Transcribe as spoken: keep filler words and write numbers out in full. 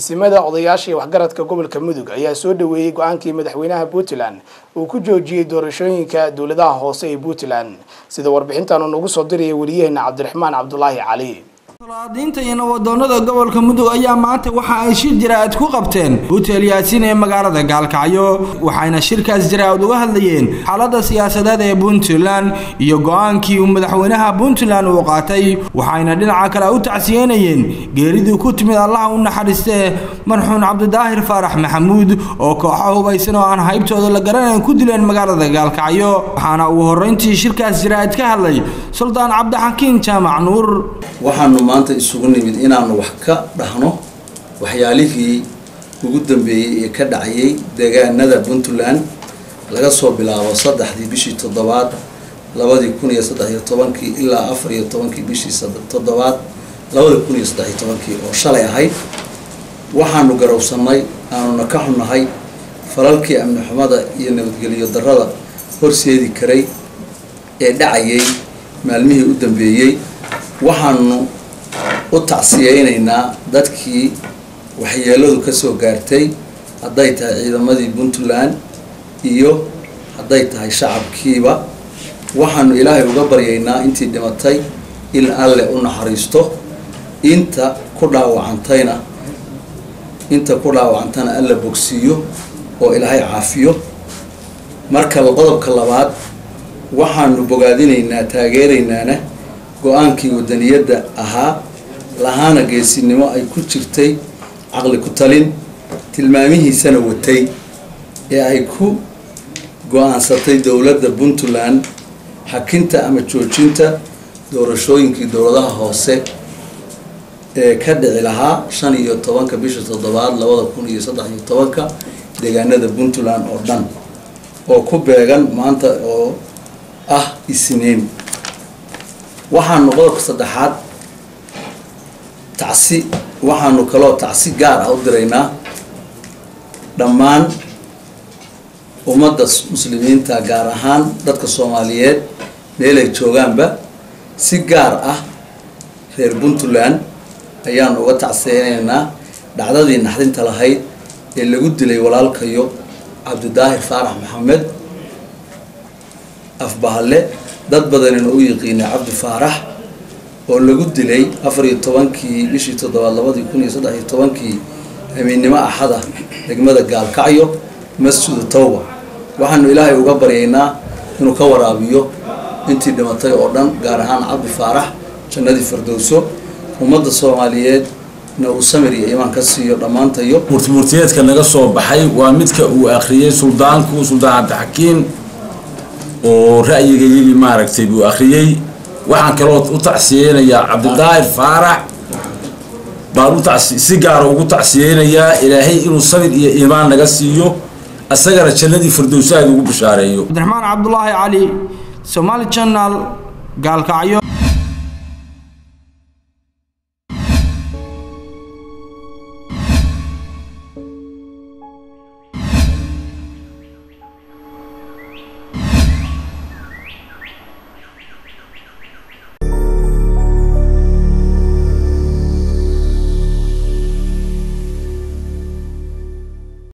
isimada odayaashii waxgaradka gobolka Mudug ayaa soo dhaweeyay go'aankii madaxweynaha Puntland uu ku joojiyay doorashooyinka dawladaha hoose ee Puntland sida warbixintan uu ugu soo diray wariyaheena Cabdiraxmaan Cabdullaahi Cali. Salaadiinta iyo waddoonada gobolka Mudug ayaa maanta waxa ay shir jiraad ku qabteen hotel Yaasin ee magaalada Gaalkacyo waxayna shirkaas jiraad uga hadlayeen xaaladda siyaasadeed ee Puntland iyo go'aankii uu madaxweynaha Puntland uu qaatay waxayna dhinaca kale u tacsiyeynayeen geeridii ku timid Allah u naxariistay marxuun Cabdidaahir Faarax Maxamuud oo kooxo hubaysan oo aan haybtooda la garanayn ku dileen magaalada Gaalkacyo waxaana uu horeyntii shirkaas jiraad ka hadlay Suldaan Cabdixakiin Jaamac Nuur waxaanu maanta isugu nimid inaanu wax ka dhahno waxyaalihii ugu dambeeyay ee ka dhacay deegaanada Puntland laga soo bilaabo saddexdii bishii toddobaad laba kun iyo saddex iyo toban ilaa afar iyo toban bishii toddobaad laba kun iyo saddex iyo toban oo shalay ahayd waxaanu garowsanay aanu ka xunahay falalkii amni xumada iyo nabadgelyo darrada horseedi karay ee dhacayay maalmihii u dambeeyay waxaanu u tacsiyeynaynaa dadkii waxyeeladu ka soo gaartay haday tahay ciidamadii Puntland iyo haday tahay shacabkiiba waxaanu Ilaahay uga baryaynaa intii dhimatay in Alle u naxariisto inta ku dhaawacantayna inta ku dhaawacantana Alle bogsiyo oo Ilaahay caafiyo marka qodobka labaad waxaanu bogaadinaynaa taageeraynaana go'aankii wadaniyada ahaa lahaana geesinimo ay ku jirtay aqli ku talin tilmaamihiisana watay ee ay ku go'aansatay dawladda Puntland hakinta ama joojinta doorashooyinkii dawladaha hoose ee ka dhici lahaa shan iyo tobanka bisha toddobaad laba kun iyo saddex iyo toban deegaanada Puntland oo dhan oo ku beegan maanta oo ah Isniin waxaanu qodobka saddexaad tacsi waxaanu kaloo tacsi gaar ah u diraynaa dhammaan ummadda muslimiinta gaar ahaan dadka Soomaaliyeed meel ay joogaanba si gaar ah reer Puntland ayaanu uga tacsiyeynaynaa dhacdadii naxdinta lahayd ee lagu dilay walaalkayo Cabdidaahir Faarax Maxamed afbahalle dad badan oo u yaqaan Cabdi Faarax oo lagu dilay afar iyo toban bishii toddobaad laba kun iyo saddex iyo toban habeenimo axada degmada Gaalkacyo Masjid Tawba waxaanu Ilaahay uga baryaynaa inuu ka waraabiyo intii dhimatay oo dhan gaar ahaan Cabdi Faarax jannadii firdawso ummadda Soomaaliyeed na uu samir iyo iimaan ka siiyo dhamaantayo murtiyeedka naga soo baxay waa midka uu akhriyay suldaanku Suldaan Cabdixakiin oo ra'yigaygi maaragtay buu akhriyay waxaan kaloo u tacsiyeynayaa Cabdidaahir Faarax baan u tacsi si gaar ah ugu tacsiyeynayaa Ilaahay inuu sabir iyo iimaan naga siiyo asagana jannadii firdawsaad ugu bishaareeyo. Cabdiraxmaan Cabdullaahi Cali Somali Channel Gaalkacyo.